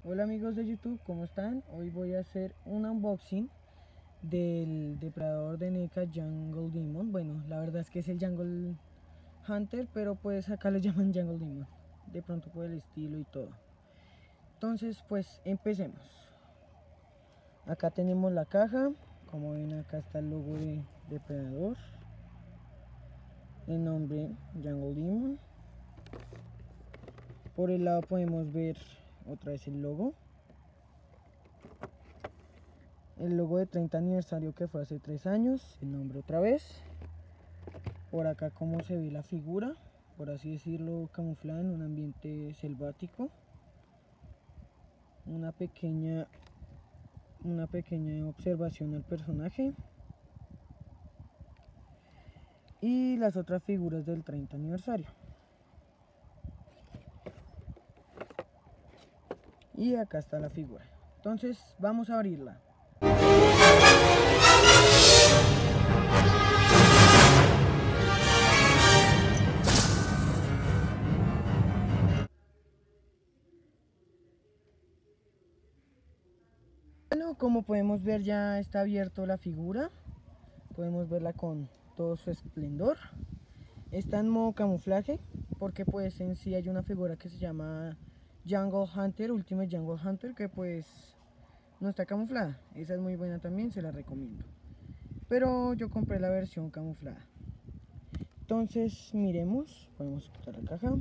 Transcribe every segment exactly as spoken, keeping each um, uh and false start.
Hola amigos de YouTube, ¿cómo están? Hoy voy a hacer un unboxing del depredador de N E C A Jungle Demon. Bueno, la verdad es que es el Jungle Hunter, pero pues acá lo llaman Jungle Demon, de pronto por el estilo y todo. Entonces pues empecemos. Acá tenemos la caja, como ven acá está el logo de depredador, el nombre Jungle Demon. Por el lado podemos ver otra vez el logo. El logo de treinta aniversario que fue hace tres años, el nombre otra vez. Por acá como se ve la figura, por así decirlo, camuflada en un ambiente selvático. Una pequeña, una pequeña observación al personaje. Y las otras figuras del treinta aniversario. Y acá está la figura. Entonces vamos a abrirla. Bueno, como podemos ver ya está abierto la figura. Podemos verla con todo su esplendor. Está en modo camuflaje porque pues en sí hay una figura que se llama Jungle Hunter, Ultimate Jungle Hunter, que pues no está camuflada. Esa es muy buena también, se la recomiendo. Pero yo compré la versión camuflada. Entonces miremos, podemos quitar la caja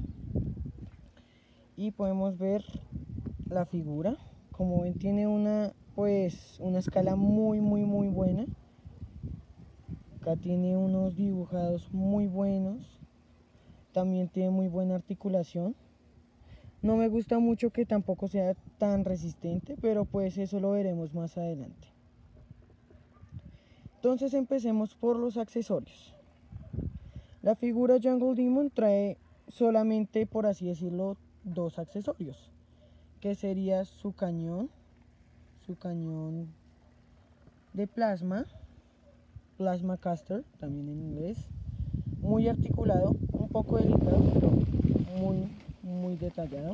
y podemos ver la figura. Como ven, tiene una pues una escala muy muy muy buena. Acá tiene unos dibujados muy buenos. También tiene muy buena articulación. No me gusta mucho que tampoco sea tan resistente, pero pues eso lo veremos más adelante. Entonces empecemos por los accesorios. La figura Jungle Demon trae solamente, por así decirlo, dos accesorios, que sería su cañón, su cañón de plasma, plasma caster, también en inglés, muy articulado, un poco delicado, pero muy, muy detallado.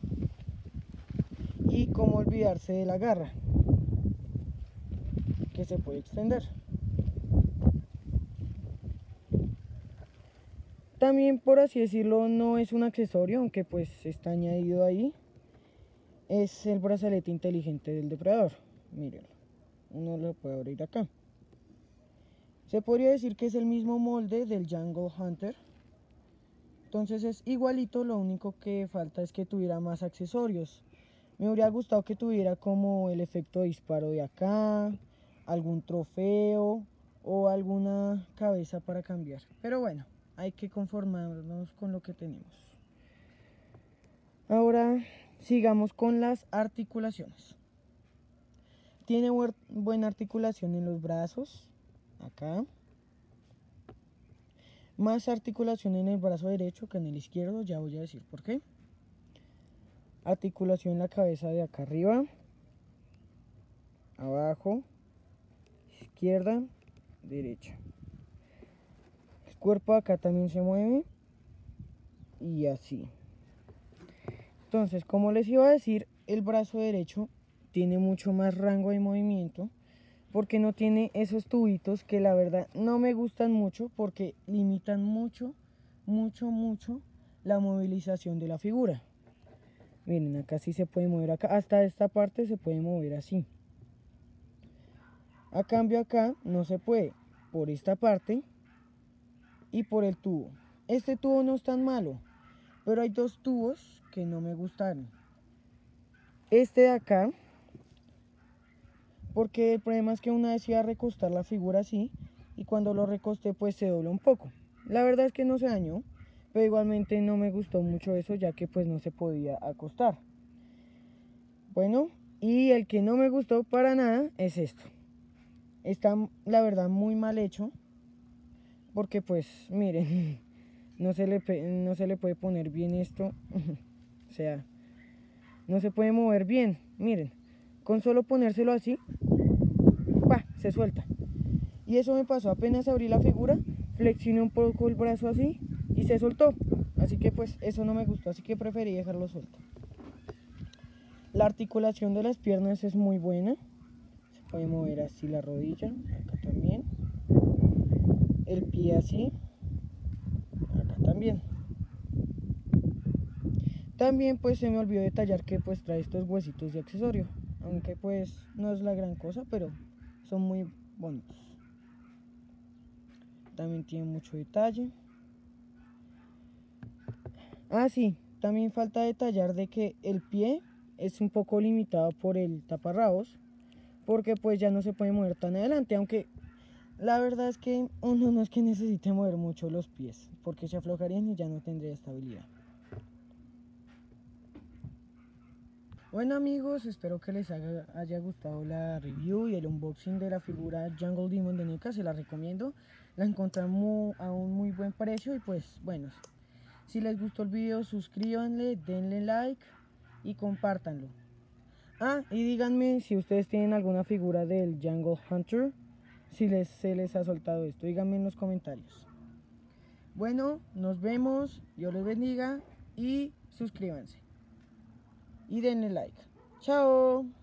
Y cómo olvidarse de la garra, que se puede extender. También, por así decirlo, no es un accesorio, aunque pues está añadido ahí. Es el brazalete inteligente del depredador. Miren, uno lo puede abrir acá. Se podría decir que es el mismo molde del Jungle Hunter. Entonces es igualito, lo único que falta es que tuviera más accesorios. Me hubiera gustado que tuviera como el efecto de disparo de acá, algún trofeo o alguna cabeza para cambiar. Pero bueno, hay que conformarnos con lo que tenemos. Ahora sigamos con las articulaciones. Tiene buena articulación en los brazos, acá. Más articulación en el brazo derecho que en el izquierdo, ya voy a decir por qué. Articulación en la cabeza de acá arriba, abajo, izquierda, derecha. El cuerpo acá también se mueve y así. Entonces, como les iba a decir, el brazo derecho tiene mucho más rango de movimiento porque no tiene esos tubitos que la verdad no me gustan mucho porque limitan mucho, mucho, mucho la movilización de la figura. Miren, acá sí se puede mover, acá hasta esta parte se puede mover así. A cambio acá no se puede, por esta parte y por el tubo. Este tubo no es tan malo, pero hay dos tubos que no me gustaron. Este de acá, porque el problema es que una vez iba a recostar la figura así y cuando lo recosté pues se dobla un poco. La verdad es que no se dañó, pero igualmente no me gustó mucho eso, ya que pues no se podía acostar. Bueno, y el que no me gustó para nada es esto. Está la verdad muy mal hecho, porque pues miren, no se le, no se le puede poner bien esto. O sea, no se puede mover bien, miren, con solo ponérselo así, ¡pah!, se suelta. Y eso me pasó, apenas abrí la figura, flexioné un poco el brazo así y se soltó. Así que pues eso no me gustó, así que preferí dejarlo suelto. La articulación de las piernas es muy buena. Se puede mover así la rodilla, acá también. El pie así, acá también. También pues se me olvidó detallar que pues trae estos huesitos de accesorio, aunque pues no es la gran cosa, pero son muy bonitos. También tiene mucho detalle. Ah, sí, también falta detallar de que el pie es un poco limitado por el taparrabos, porque pues ya no se puede mover tan adelante, aunque la verdad es que uno no es que necesite mover mucho los pies, porque se aflojarían y ya no tendría estabilidad. Bueno amigos, espero que les haya, haya gustado la review y el unboxing de la figura Jungle Demon de NECA, se la recomiendo. La encontramos a un muy buen precio y pues bueno, si les gustó el video suscríbanle, denle like y compártanlo. Ah, y díganme si ustedes tienen alguna figura del Jungle Hunter, si les, se les ha soltado esto, díganme en los comentarios. Bueno, nos vemos, Dios les bendiga y suscríbanse. Y denle like. Chao.